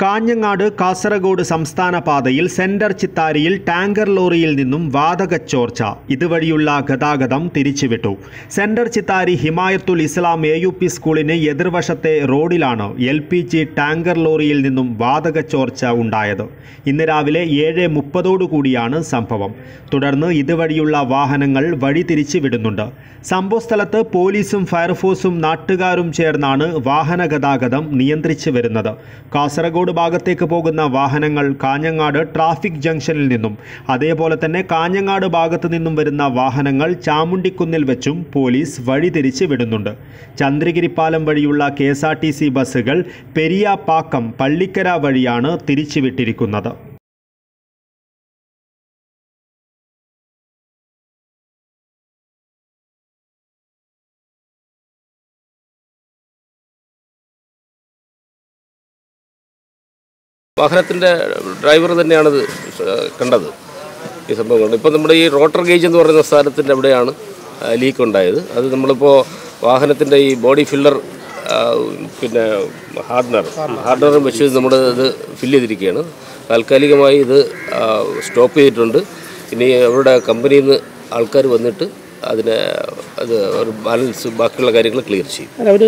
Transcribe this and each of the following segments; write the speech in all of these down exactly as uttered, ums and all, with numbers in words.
കാഞ്ഞങ്ങാട് കാസർഗോഡ് സംസ്ഥാന പാതയിൽ centre ചിത്താരിയിൽ tanker ലോറിയിൽ നിന്നും വാതക ചോർച്ച ഇതുവഴിയുള്ള ഗതാഗതം തിരിച്ചുവിട്ടു. Centre Chittari Himayathul Islam A U P സ്കൂളിന് എതിർവശത്തെ റോഡിലാണ് എൽ പി ജി ടാങ്കർ ലോറിയിൽ നിന്നും വാതക ചോർച്ച ഉണ്ടായത്. ഇന്ന് രാവിലെ ഏഴ് മുപ്പതോടുകൂടിയാണ് സംഭവം. തുടർന്ന് ഇതുവഴിയുള്ള വാഹനങ്ങൾ വഴി തിരിച്ചുവിടുന്നുണ്ട്. സംഭവസ്ഥലത്ത് പോലീസും ഫയർഫോഴ്സും നാട്ടുകാരും ചേർന്നാണ് വാഹന ഗതാഗതം നിയന്ത്രിച്ചു വരുന്നത്. കാസർഗോഡ് ഭാഗത്തേക്ക് പോകുന്ന വാഹനങ്ങൾ കാഞ്ഞങ്ങാട് ട്രാഫിക് ജംഗ്ഷനിൽ നിന്നും അതേപോലെ തന്നെ കാഞ്ഞങ്ങാട് ഭാഗത്തു നിന്നും വരുന്ന വാഹനങ്ങൾ ചാമുണ്ടിക്കുന്നിൽ വെച്ചും പോലീസ് വഴിതിരിച്ച് വിടുന്നുണ്ട്. ചന്ദ്രഗിരിപ്പാലം വഴിയുള്ള K S R T C ബസ്സുകൾ പെരിയാപ്പാക്കം പള്ളിക്കര വഴിയാണ് തിരിച്ചുവിട്ടിരിക്കുന്നത്. വാഹനത്തിൻ്റെ ഡ്രൈവർ തന്നെയാണത് കണ്ടത്. ഈ സംഭവങ്ങൾ ഇപ്പോൾ നമ്മുടെ ഈ റോട്ടർ ഗേജ് എന്ന് പറയുന്ന സ്ഥാനത്തിൻ്റെ അവിടെയാണ് ലീക്ക് ഉണ്ടായത്. അത് നമ്മളിപ്പോൾ വാഹനത്തിൻ്റെ ഈ ബോഡി ഫില്ലർ പിന്നെ ഹാർഡനർ ഹാർഡനറും വെച്ച് നമ്മൾ ഇത് ഫില്ല് ചെയ്തിരിക്കുകയാണ്. താൽക്കാലികമായി ഇത് സ്റ്റോപ്പ് ചെയ്തിട്ടുണ്ട്. ഇനി അവരുടെ കമ്പനിയിൽ നിന്ന് ആൾക്കാർ വന്നിട്ട് അതിനെ അത് ഒരു ബാലൻസ് ബാക്കിയുള്ള കാര്യങ്ങൾ ക്ലിയർ ചെയ്യും.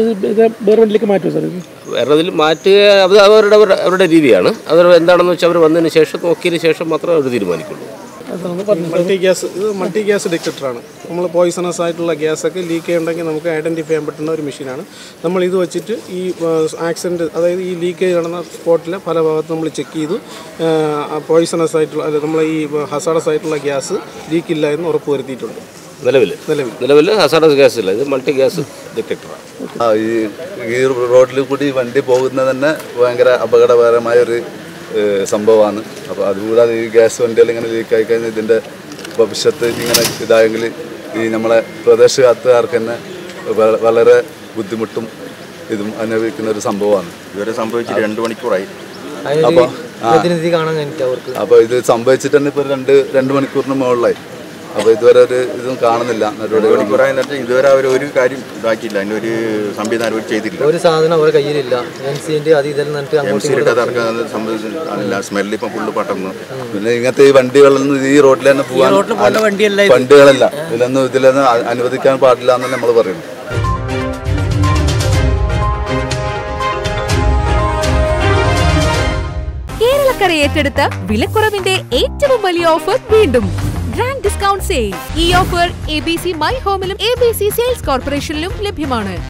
വേറെ ഇതിൽ മാറ്റുക അത് അവരുടെ അവരുടെ രീതിയാണ്. അവർ എന്താണെന്ന് വെച്ചാൽ അവർ വന്നതിന് ശേഷം നോക്കിയതിന് ശേഷം മാത്രമേ അവർ തീരുമാനിക്കുള്ളൂ. മൾട്ടി ഗ്യാസ് ഇത് മൾട്ടി ഗ്യാസ് ഡിറ്റക്ടറാണ്. നമ്മൾ പോയിസണസ് ആയിട്ടുള്ള ഗ്യാസൊക്കെ ലീക്ക് ചെയ്യുന്നുണ്ടെങ്കിൽ നമുക്ക് ഐഡൻറ്റിഫൈ ചെയ്യാൻ പറ്റുന്ന ഒരു മെഷീനാണ്. നമ്മൾ ഇത് വെച്ചിട്ട് ഈ ആക്സിഡൻറ്റ് അതായത് ഈ ലീക്കേജ് നടന്ന സ്പോട്ടിലെ പല ഭാഗത്ത് നമ്മൾ ചെക്ക് ചെയ്തു പോയിസണസ് ആയിട്ടുള്ള അല്ല നമ്മൾ ഈ ഹസാഡസ് ആയിട്ടുള്ള ഗ്യാസ് ലീക്കില്ല എന്ന് ഉറപ്പ് വരുത്തിയിട്ടുണ്ട്. നിലവിൽ നിലവിൽ ഹസാഡസ് ഗ്യാസ് ഇല്ല, ഇത് മൾട്ടി ഗ്യാസ് ഡിറ്റക്ടറാണ്. ഈ ഈ റോഡിൽ കൂടി വണ്ടി പോകുന്നത് തന്നെ ഭയങ്കര അപകടകരമായൊരു സംഭവമാണ്. അപ്പോൾ അതുകൂടാതെ ഈ ഗ്യാസ് വണ്ടികൾ ഇങ്ങനെ ലീക്കായി കഴിഞ്ഞാൽ ഇതിൻ്റെ ഭവിഷ്യത്ത് ഇങ്ങനെ ഇതായെങ്കിൽ ഈ നമ്മളെ പ്രദേശത്തുകാർക്ക് തന്നെ വളരെ ബുദ്ധിമുട്ടും ഇതും അനുഭവിക്കുന്ന ഒരു സംഭവമാണ്. ഇതുവരെ സംഭവിച്ചിട്ട് രണ്ട് മണിക്കൂറായി. അപ്പോൾ അപ്പോൾ ഇത് സംഭവിച്ചിട്ട് തന്നെ ഇപ്പോൾ രണ്ട് രണ്ട് മണിക്കൂറിന് മുകളിലായി. അപ്പോൾ ഇതുവരെ ഒരു ഇതും കാണുന്നില്ല. മണിക്കൂറായി എന്നിട്ട് ഇതുവരെ അവർ ഒരു കാര്യം ഇതാക്കിയില്ല, അതിൻ്റെ ഒരു സംവിധാനം അവർ ചെയ്തിട്ടില്ല. ഒരു സാധനം അവരുടെ കയ്യിലില്ല. എം സിൻ്റെ അത് ഇതെല്ലാം സംഭവിച്ചില്ല. സ്മെല്ല് ഇപ്പം ഫുള്ള് പട്ടർന്നു. പിന്നെ ഇങ്ങനത്തെ ഈ വണ്ടികളൊന്നും ഈ റോഡിൽ തന്നെ പോകാൻ വണ്ടികളല്ല, ഇതിലൊന്നും ഇതിലൊന്നും അനുവദിക്കാൻ പാടില്ല എന്ന് നമ്മൾ പറയുന്നു. കേരളക്കര ഏറ്റെടുത്ത വിലക്കുറവിന്റെ ഏറ്റവും വലിയ ഓഫർ വീണ്ടും ഗ്രാൻഡ് ഡിസ്കൗണ്ട് സെയിൽ. ഈ offer A B C my ഹോമിലും എ ബി സി സെയിൽസ് കോർപ്പറേഷനിലും ലഭ്യമാണ്.